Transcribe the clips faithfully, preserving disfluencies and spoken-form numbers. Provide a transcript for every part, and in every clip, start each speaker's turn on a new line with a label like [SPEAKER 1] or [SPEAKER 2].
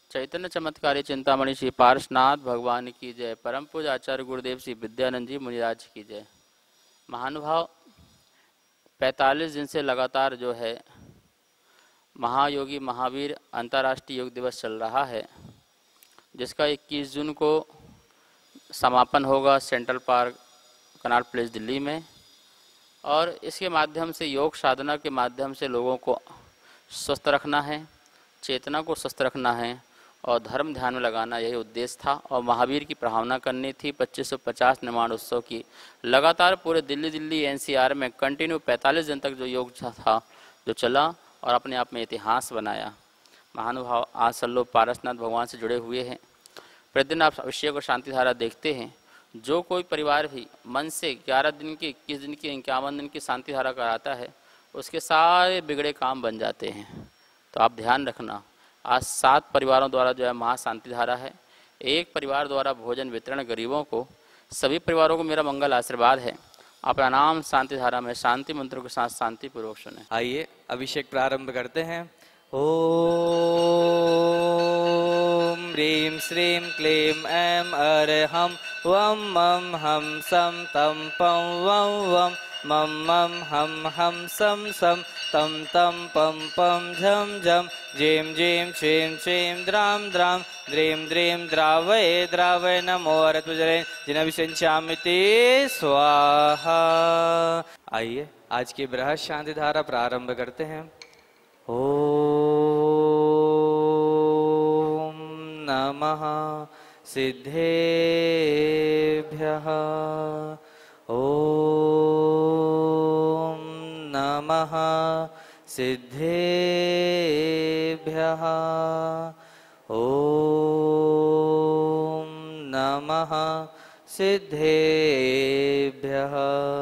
[SPEAKER 1] चैतन्य चमत्कारी चिंतामणि श्री पार्श्वनाथ भगवान की जय। परम पूज्य आचार्य गुरुदेव श्री विद्यानंद जी मुनिराज की जय। महानुभाव, पैंतालीस दिन से लगातार जो है महायोगी महावीर अंतर्राष्ट्रीय योग दिवस चल रहा है, जिसका इक्कीस जून को समापन होगा central park Connaught Place Delhi में। और इसके माध्यम से योग साधना के माध्यम से लोगों को स्वस्थ रखना है, चेतना को स्वस्थ रखना है और धर्म ध्यान में लगाना, यही उद्देश्य था। और महावीर की प्रभावना करनी थी। पच्चीस सौ पचास निर्माण उत्सव की लगातार पूरे दिल्ली दिल्ली एनसीआर में कंटिन्यू पैंतालीस दिन तक जो योग था जो चला और अपने आप में इतिहास बनाया। महानुभाव, आज सब लोग पारसनाथ भगवान से जुड़े हुए हैं। प्रतिदिन आप अभिषेक और शांति धारा देखते हैं। जो कोई परिवार भी मन से ग्यारह दिन की, इक्कीस दिन की, इक्यावन दिन की शांति धारा कराता है, उसके सारे बिगड़े काम बन जाते हैं। तो आप ध्यान रखना, आज सात परिवारों द्वारा जो है महाशांति धारा है। एक परिवार द्वारा भोजन वितरण गरीबों को। सभी परिवारों को मेरा मंगल आशीर्वाद है। अपना नाम शांति धारा में शांति मंत्रों के साथ शांति पूर्वक सुने।
[SPEAKER 2] आइए अभिषेक प्रारंभ करते हैं। ओम ह्रीं श्रीं क्लीं ऐं अरहं वं मं हम सं तं पं वं वं मं मं हम हम सं सं तं तं पं पं झं झं जीं जीं छीं छीं द्रां द्रां द्रीं द्रीं द्रावय द्रावय नमो अरत्वजरे जिनविषंचामिति स्वाहा। आइए आज की बृहद शांति धारा प्रारंभ करते हैं। ओम नमः सिद्धेभ्यः। ओम नमः सिद्धेभ्यः। ओम नमः सिद्धेभ्यः।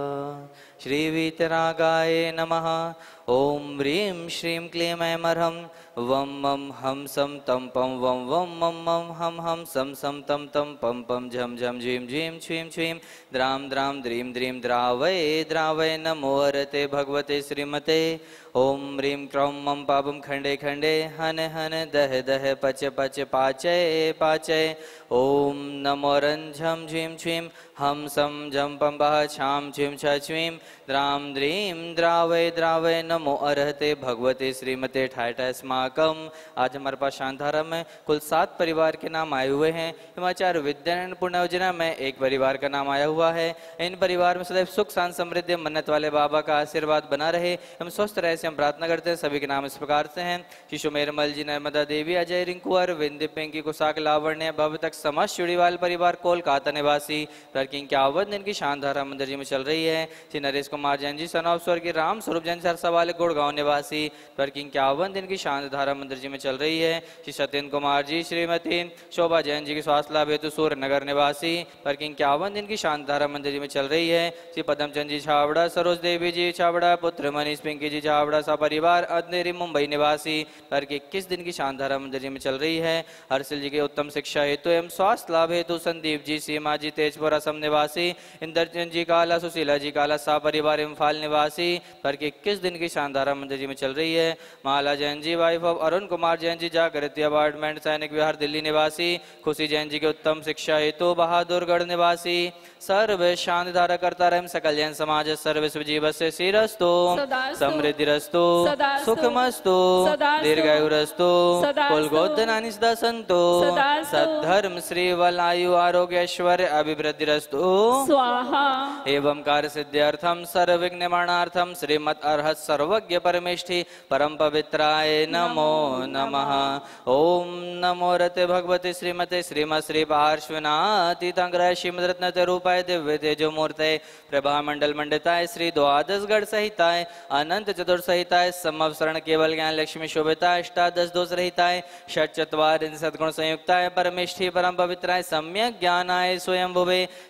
[SPEAKER 2] श्री वीतरागाय नमः। ओम ह्रीं श्रीं क्लीं ऐं अरहं वं मं हम सं तं पं वं वं मं मं हम हम सं सं तं तं पं पं झं झं झीं झीं छीं छीं द्रां द्रां द्रीं द्रीं द्रावय द्रावय नमो हरते भगवते श्रीमते। ओम ह्रीं क्रौं मं पापं खंडे खंडे हन हन दह दह पच पच पाचय पाचय। ओम नमो रं झं झीं छीं हम सं झं पं पः छां छीं छ छीं द्रां द्रीं द्रावय द्रावय नमो अरहते भगवते श्रीमते। ठाठ अस्माकम। आज हमारे पास शांतारा में कुल सात परिवार के नाम आए हुए हैं। हिमाचार्य विद्यानंद पुण्य योजना में एक परिवार का नाम आया हुआ है। इन परिवार में सदैव सुख शांति समृद्धि मन्नत वाले बाबा का आशीर्वाद बना रहे, हम स्वस्थ रहे से हम प्रार्थना करते हैं। सभी के नाम इस प्रकार से हैं। शिशु मेरमल जी, नर्मदा देवी, अजय, रिंकू, अरविंद, पिंकी, कुशाक, लावण्य, भव तक समस्त चुड़ीवाल परिवार कोलकाता निवासी की इक्यावन दिन की शांतारा मंदिर जी में चल रही है। श्री नरेश कुमार जैन जी, सन ऑफ स्वर्गीय राम स्वरूप जैन सरसा वाले गुड़गांव निवासी की इक्यावन दिन की शांति धारा मंदिर जी में चल रही है। श्री सत्येंद्र कुमार जी, श्रीमती शोभा जैन जी की स्वास्थ्य लाभ हेतु सूर्य नगर निवासी की इक्यावन दिन की शांति धारा मंदिर जी में चल रही है। श्री पदमचंद जी छावड़ा, सरोज देवी जी छावड़ा, पुत्र मनीष पिंकी जी छावड़ा सा परिवार अंधेरी मुंबई निवासी की इक्कीस दिन की शांति धारा मंदिर जी में चल रही है। हर्षिल जी के उत्तम शिक्षा हेतु एवं स्वास्थ्य लाभ हेतु संदीप जी, सीमा जी तेजपुर असम निवासी, इंद्रचंद जी काला, सुशीला जी काला सा परिवार इम्फाल निवासी की इक्कीस दिन की शांति धारा मंदिर जी में चल रही है। Mala Jain ji, wife of Arun Kumar Jain ji, Jagriti apartment सैनिक विहार दिल्ली निवासी। खुशी जैन जी के उत्तम शिक्षा हेतु बहादुरगढ़ निवासी। सर्व शांति धारा करता रहे सकल जैन समाज सर्व जीव से श्रीरस्तु समृद्धिरस्तु सुखमस्तु दीर्घायुरस्तु कुलगोधनानि सदा सन्तु सद्धर्म श्री वलायु आरोग्य ऐश्वर्य अभिवृद्धिरस्तु स्वाहा। एवं कार्य सिद्ध्यर्थम सर्वविघ्न निवारणार्थम श्रीमद अर्हत सर्वज्ञ परमेष्ठि परम पवित्राय नमो नमः। ओम नमो रते भगवते श्रीमते श्रीमद श्री पार्श्वनाथीतांग्रह श्रीमद रत्न रूपाय दिव्य तेजो मूर्ते प्रभा मंडल मंडिताय श्री द्वादश गढ़ सहिताय अनंत चतुर सहिताय समवसरण केवल ज्ञान लक्ष्मी शोभिताय अष्टादश दोष रहिताय षट चत्वारिंशत् सद्गुण संयुक्ताय परमेष्ठि परम पवित्राय सम्यक ज्ञानाय स्वयं भुवे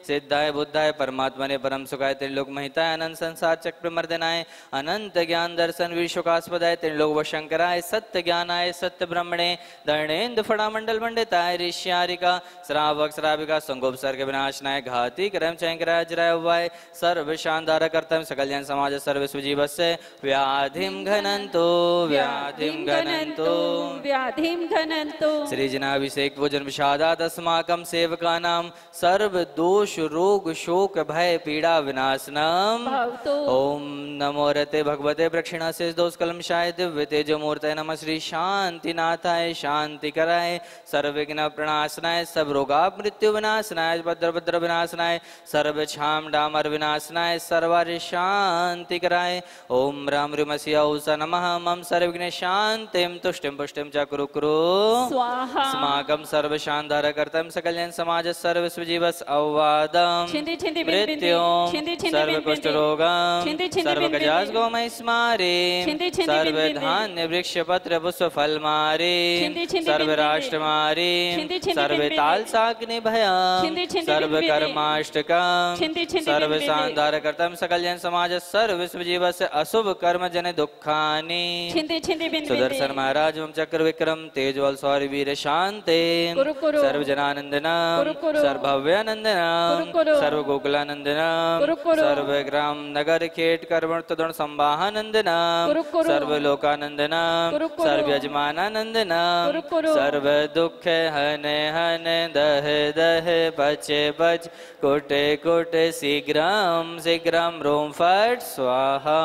[SPEAKER 2] सिद्धाय बुद्धाय परमात्मने परम सुखाय त्रिलोक महिताय अनंत संसार चक्र मर्दनाय अनंत ज्ञान दर्शन विश्वकास्पदाय त्रिलोक वशंकराय सत्य ज्ञानाय सत्य ब्रह्मणे धर्णेन्द्र फड़ा मंडल मंडिताय ऋष्यारिका श्रावक श्राविका संगोपसर्ग विनाशनाय घाती करम चैंकराय जराय वाय सर्व शानदार कर्तव्य सकल जन समाज सर्व सुजीवस्य व्याधिम घनंतो व्याधिम घनंतो
[SPEAKER 3] व्याधिम घनंतो
[SPEAKER 2] श्री जनाभिषेक भोजन विषादात अस्माकं सेवकानां सर्व दोष रोग शोक भय पीड़ा विनाशनम
[SPEAKER 3] भवतु।
[SPEAKER 2] ओम नमो रते भगवते प्रक्षिणाशेष दोष कलमशाय दिव्य तेजो मूर्तये नमः श्री शांतिनाथाय शांति कराय सर्वविघ्न प्रणाशनाय सब रोगा मृत्यु विनाशनाय भद्र भद्र विनाशनाय सर्व छाम डामर विनाशनाय सर्वारि शांति कराय ओम राम ऋमस्य औस नमः मम सर्वविघ्न शांतिम तुष्टिम पुष्टिम च कुरु कुरु
[SPEAKER 3] स्वाहा
[SPEAKER 2] अस्माकं सर्व शानदार कर्तव्य सकल जन समाज सर्व सुजीवस अववादम
[SPEAKER 3] छिंदी छिंदी बिन बिन
[SPEAKER 2] मृत्युम
[SPEAKER 3] छिंदी छिंदी
[SPEAKER 2] सर्व
[SPEAKER 3] बिन बिन
[SPEAKER 2] कुष्ठ रोगम
[SPEAKER 3] छिंदी छिंदी
[SPEAKER 2] सर्व
[SPEAKER 3] बिन बिन
[SPEAKER 2] गजास गोमय स्मारे
[SPEAKER 3] छिंदी छिंदी बिन
[SPEAKER 2] सर्व
[SPEAKER 3] बिन
[SPEAKER 2] धान्य वृक्ष पत्र पुष्प फल मारे
[SPEAKER 3] छिंदी छिंदी
[SPEAKER 2] सर्व
[SPEAKER 3] बिन बिन
[SPEAKER 2] राष्ट्र मारे
[SPEAKER 3] छिंदी छिंदी
[SPEAKER 2] सर्व
[SPEAKER 3] बिन बिन
[SPEAKER 2] ताल साग्नि भयम
[SPEAKER 3] छिंदी छिंदी
[SPEAKER 2] सर्व
[SPEAKER 3] बिन बिन
[SPEAKER 2] कर्माष्टकम
[SPEAKER 3] छिंदी छिंदी
[SPEAKER 2] सर्व
[SPEAKER 3] बिन बिन
[SPEAKER 2] शानदार कर्तव्य सकल जन समाज सर्व जीवस अशुभ कर्म जन दुखानि
[SPEAKER 3] छिंदी छिंदी बिन बिन
[SPEAKER 2] सुदर्शन महाराज मम चक्र विक्रम तेजवल सौर्य वीर शांति
[SPEAKER 3] कुरु कुरु
[SPEAKER 2] सर्व जनानंदनम
[SPEAKER 3] कुरु कुरु
[SPEAKER 2] सर्वभव्यानंदनम
[SPEAKER 3] कुरु कुरु
[SPEAKER 2] सर्व गोकुलानंदनम
[SPEAKER 3] कुरु कुरु
[SPEAKER 2] सर्व ग्राम नगर खेट कर्मण तदुण संवाहानंदनम
[SPEAKER 3] कुरु कुरु
[SPEAKER 2] सर्व लोकानंदनम
[SPEAKER 3] कुरु कुरु
[SPEAKER 2] सर्व यजमानानंदनम
[SPEAKER 3] कुरु कुरु
[SPEAKER 2] सर्व दुख हने हने दह दह बचे बच कोटे कोटे शीघ्रम शीघ्रम रोम फट स्वाहा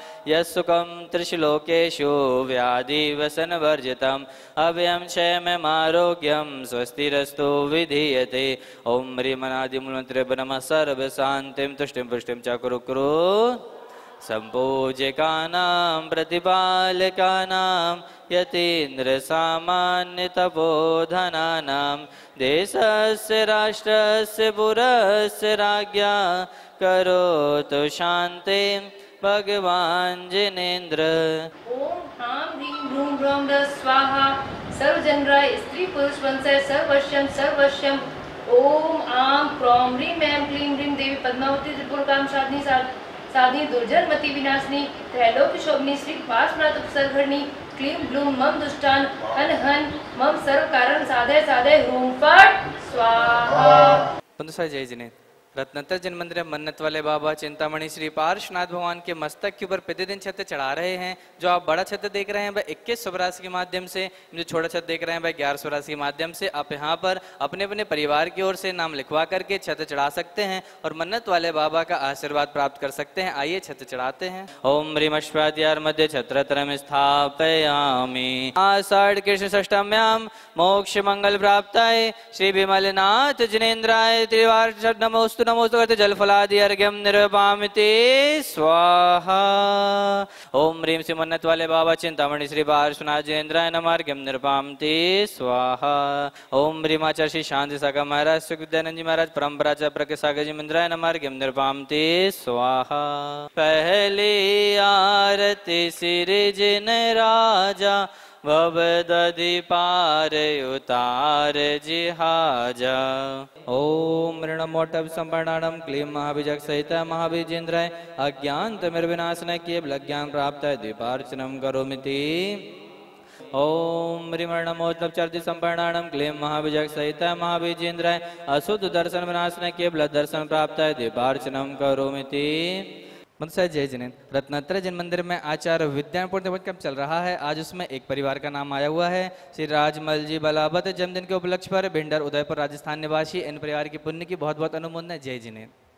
[SPEAKER 2] यस्सुकम त्रिशलोकेषु व्याधि वसन वर्जितम अभयम क्षयम आरोग्यम स्वस्तिरस्तु विधीयते ओम ह्रीमनादिमूलमंत्रे नमः सर्व शांतिम तुष्टिम पुष्टिम च कुरु कुरु संपूज्यकानां प्रतिपालकानां यतीन्द्र सामान्य तपोधनानां देशस्य राष्ट्रस्य पुरस्य राज्ञा करोतु शान्तिं भगवान जिनेन्द्र।
[SPEAKER 4] ओम ह्रां ह्रीं भ्रूं भ्रौं ह्रः स्वाहा सर्वजनराय स्त्री पुरुष वंशय सर्वश्यम सर्वश्यम ओम आं क्रों ह्रीं ऐं क्लीं ह्रीं देवी पद्मावती त्रिपुरकाम साधिनी साधिनी दुर्जनमति विनाशिनी त्रैलोक्य शोभनी श्री पार्श्वनाथ उपसर्गणी क्लीं ब्लूं मम दुष्टान हन हन मम सर्व कारण साधय साधय ह्रूं फट स्वाहा।
[SPEAKER 2] बंधु जय जिनेन्द्र। रत्नतर जन मंदिर मन्नत वाले बाबा चिंतामणि श्री पार्श्वनाथ भगवान के मस्तक के ऊपर प्रतिदिन छत्र चढ़ा रहे हैं। जो आप बड़ा छत्र देख रहे हैं वह इक्कीस सौ राशि के माध्यम से, जो छोटा छत्र देख रहे हैं वह ग्यारह सौ राशि के माध्यम से आप यहाँ पर अपने अपने परिवार की ओर से नाम लिखवा करके छत्र चढ़ा सकते हैं और मन्नत वाले बाबा का आशीर्वाद प्राप्त कर सकते हैं। आइए छत्र चढ़ाते हैं। ओम ह्रीमश्वाद्यार मध्य छत्रत्रयम् स्थापयामि आषाढ़ कृष्ण षष्टम्याम मोक्ष मंगल प्राप्ताय श्री विमलनाथ जिनेन्द्राय त्रिवार नमोस्तु नमोस्तु करते जल फलादि अर्घ्यम निर्वामिते स्वाहा। ओम ह्रीं श्री मन्नत वाले बाबा चिंतामणि श्री पार्श्वनाथ जिनेन्द्राय नमः अर्घ्यम निर्वामिते स्वाहा। ओम ह्रीमाचार्य श्री शांति सागर महाराज सुखविद्यानंद जी महाराज परम्पराचार्य प्रज्ञ सागर जी मंदिराय नमः अर्घ्यम निर्वामिते स्वाहा। पहली आरती श्री जिन राजा भवदधि पार उतार जिहाजा। ओम ऋणमोटभ संपर्णाणम क्लीं महाभिजग सहित महाभिजेन्द्राय अज्ञानतिमिर्विनाशनाय केवल ज्ञान प्राप्ताय दीपार्चनम करोमीति। ओम ह्रीमर्णमोटभ चर्दि संपर्णाणम क्लीं महाभिजग सहित महाभिजेन्द्राय अशुद्ध दर्शन विनाशनाय केवल दर्शन प्राप्ताय दीपार्चनम करोमीति। मनसा जय जिनेन्द्र। रत्नात्रय जन मंदिर में आचार्य विद्यापूर्ण कब चल रहा है। आज उसमें एक परिवार का नाम आया हुआ है। श्री राजमल जी बलावत जन्मदिन के उपलक्ष्य पर भिंडर उदयपुर राजस्थान निवासी इन परिवार की पुण्य की बहुत बहुत अनुमोदन है। जय जिनेन्द्र।